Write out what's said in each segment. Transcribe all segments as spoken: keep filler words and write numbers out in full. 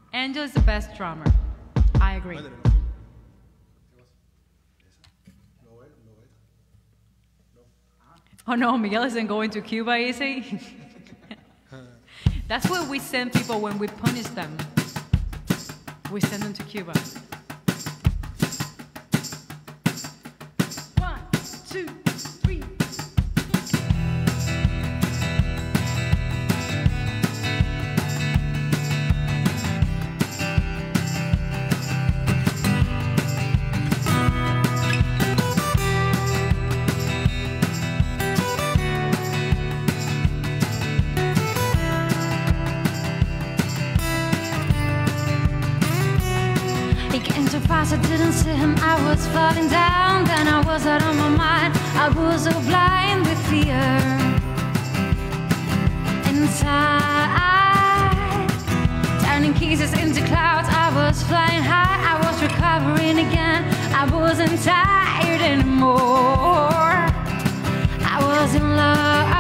Angel is the best drummer. I agree. Oh no, Miguel isn't going to Cuba, is he? That's where we send people when we punish them. We send them to Cuba. One, two, three. I didn't see him, I was falling down. Then I was out of my mind, I was so blind with fear. Inside, turning pieces into clouds, I was flying high, I was recovering again. I wasn't tired anymore. I was in love,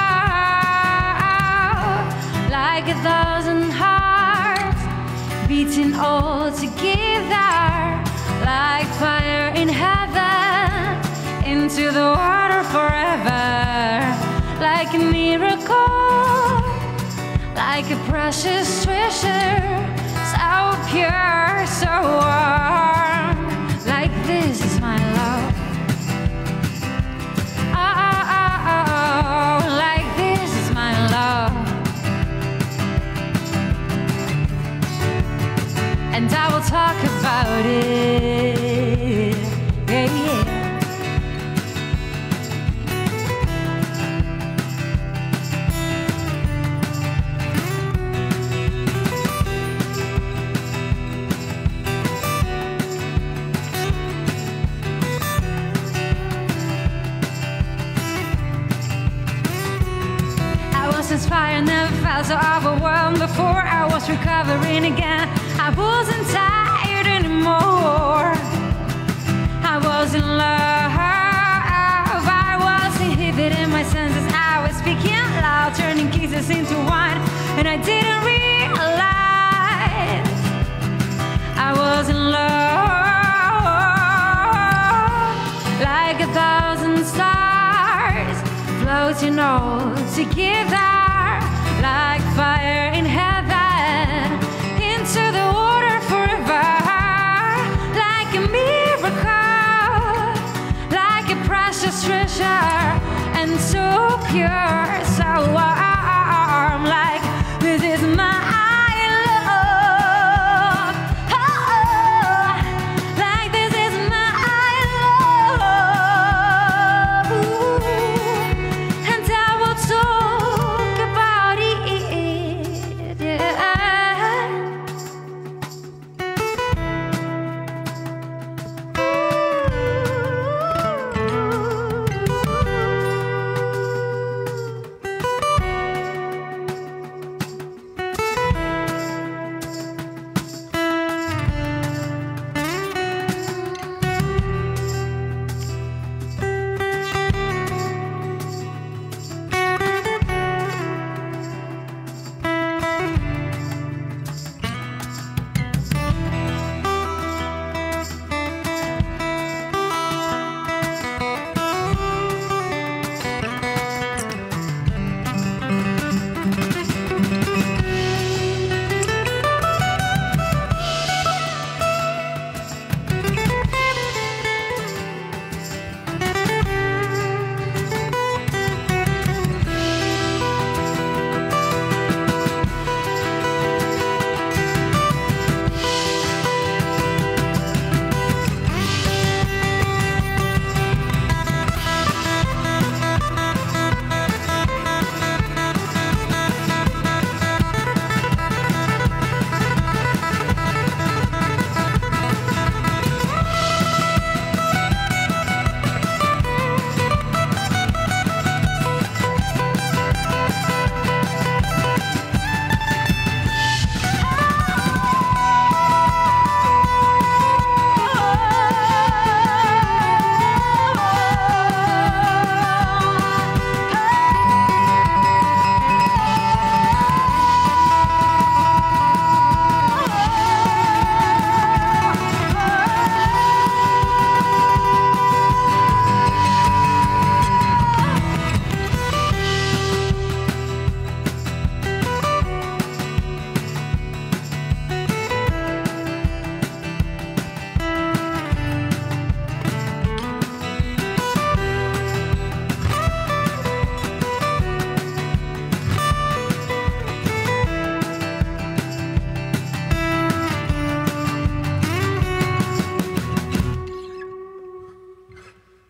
like a thousand hearts beating all together, like fire in heaven, into the water forever, like a miracle, like a precious treasure, so pure, so warm, like this is my love. Oh, oh, oh, oh, like this is my love. And I will talk about it, yeah, yeah. I was inspired, never felt so overwhelmed before. I was recovering again. I wasn't tired anymore. I was in love. I was inhibiting my senses. I was speaking loud, turning kisses into wine, and I didn't realize I was in love, like a thousand stars floating all together, like fire in heaven, into the water forever, like a miracle, like a precious treasure, and so pure, so warm, like this is my love. Oh, like this is my love. Ooh, and I will talk about it, yeah.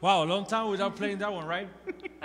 Wow, a long time without playing that one, right?